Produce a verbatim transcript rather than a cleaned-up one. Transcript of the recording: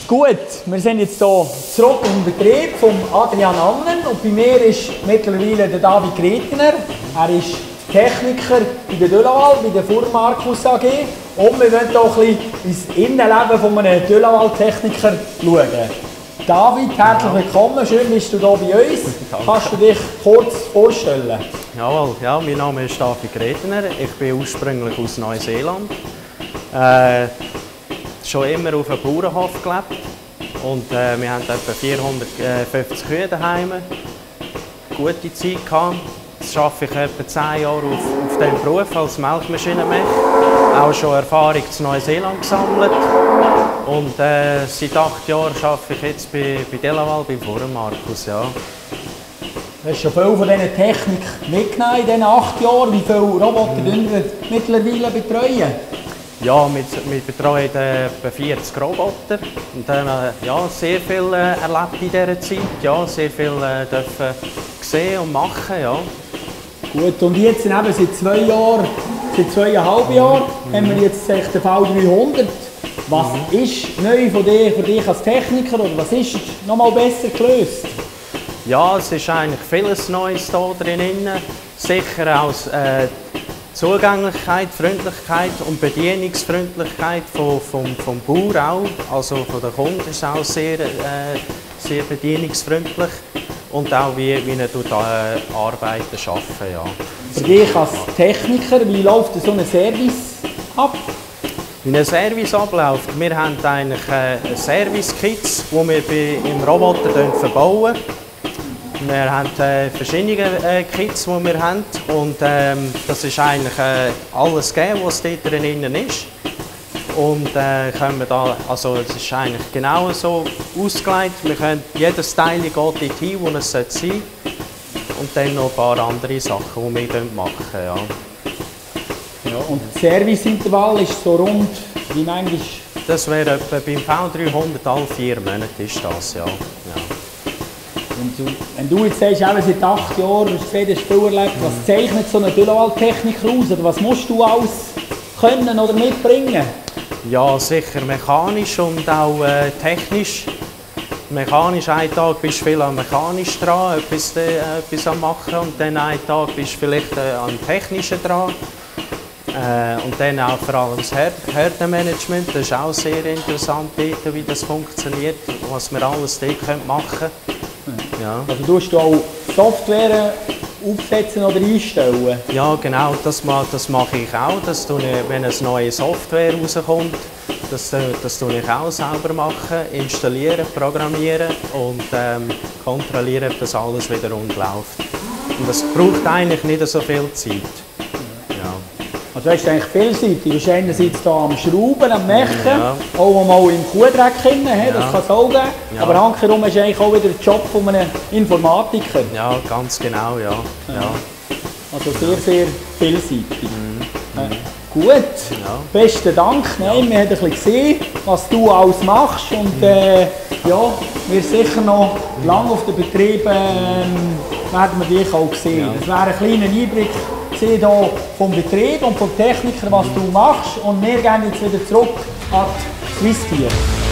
Gut, wir sind jetzt hier zurück im Betrieb von Adrian Annen und bei mir ist mittlerweile der David Gretiner. Er ist Techniker bei der Delaval, bei der Fuhrmarkus A G und wir wollen hier ein bisschen ins Innenleben von einem Delaval-Techniker schauen. David, herzlich willkommen, schön bist du hier bei uns. Danke. Kannst du dich kurz vorstellen? Jawohl, ja, mein Name ist David Gretiner, ich bin ursprünglich aus Neuseeland. Äh, schon immer auf einem Bauernhof gelebt und äh, wir haben etwa vierhundertfünfzig Kühe daheim. Gute Zeit gehabt. Jetzt arbeite ich etwa zehn Jahre auf, auf diesem Beruf als Melkmaschinenmech. Auch schon Erfahrung in Neuseeland gesammelt. Und äh, seit acht Jahren arbeite ich jetzt bei, bei Delaval, beim Fuhrmarkus. Ja. Du hast schon viel von dieser Technik mitgenommen in diesen acht Jahren. Wie viele Roboter mhm. wir mittlerweile betreuen? Ja, wir, wir betreuen äh, etwa vierzig Roboter und dann äh, ja, sehr viel äh, erlebt in dieser Zeit, ja, sehr viel äh, dürfen sehen und machen. Ja. Gut, und jetzt eben seit zwei Jahren, seit zweieinhalb Jahren, mhm. haben wir jetzt den V dreihundert. Was mhm. ist neu für dich, für dich als Techniker oder was ist noch mal besser gelöst? Ja, es ist eigentlich vieles Neues da drin. Sicher auch äh, Zugänglichkeit, Freundlichkeit und Bedienungsfreundlichkeit vom, vom, vom Bauer auch. Also von den Kunden ist auch sehr, äh, sehr bedienungsfreundlich. Und auch wie, wie er dort äh, arbeiten, arbeiten. Ja. Für dich als Techniker, wie läuft so ein Service ab? Wie ein Service abläuft, wir haben eigentlich äh, Service-Kits, die wir bei, im Roboter verbauen. Wir haben äh, verschiedene äh, Kits, die wir haben und ähm, das ist eigentlich äh, alles gegeben, was dort drinnen ist. Und äh, können wir da, also es ist eigentlich genau so ausgelegt. Wir können, jedes Teil geht dort hin, wo es sein sollte. Und dann noch ein paar andere Sachen, die wir machen können. Ja. Ja, und das Serviceintervall ist so rund, wie manchmal? Das wäre etwa beim V dreihundert alle vier Monate ist das, ja. ja. Und du, wenn du jetzt sagst, eben seit acht Jahren hast du gesehen, hast du viel erlebt, was zeichnet so einen Delaval-Techniker aus? Oder was musst du alles können oder mitbringen? Ja, sicher mechanisch und auch äh, technisch. Mechanisch, einen Tag bist du viel am mechanisch dran, etwas, äh, etwas am machen und dann einen Tag bist du vielleicht äh, am technischen dran. Äh, und dann auch vor allem das Härtemanagement, das ist auch sehr interessant, wie das funktioniert, was wir alles dort machen können. Ja. Also tust du auch Software aufsetzen oder einstellen? Ja, genau, das, das mache ich auch. Das tue ich, wenn eine neue Software rauskommt, das, das tue ich auch selber machen, installieren, programmieren und ähm, kontrollieren, ob das alles wieder rund läuft. Und das braucht eigentlich nicht so viel Zeit. Also du bist eigentlich vielseitig. Du bist einerseits hier am Schrauben, am Mechen, ja. auch mal im Kuhdreck hinein, ja. das kann es auch geben. Ja. Aber handherum ist eigentlich auch wieder der Job von einem Informatiker. Ja, ganz genau, ja. ja. ja. Also sehr, sehr vielseitig. Mhm. Äh, gut, ja. Besten Dank. Nein, ja. Wir haben ein bisschen gesehen, was du alles machst. Und äh, ja, wir sicher noch lange auf den Betrieben äh, werden wir dich auch sehen. Ja. Das wäre ein kleiner Einblick hier vom Betrieb und vom Techniker, was du machst. Und wir gehen jetzt wieder zurück an die Swisstier.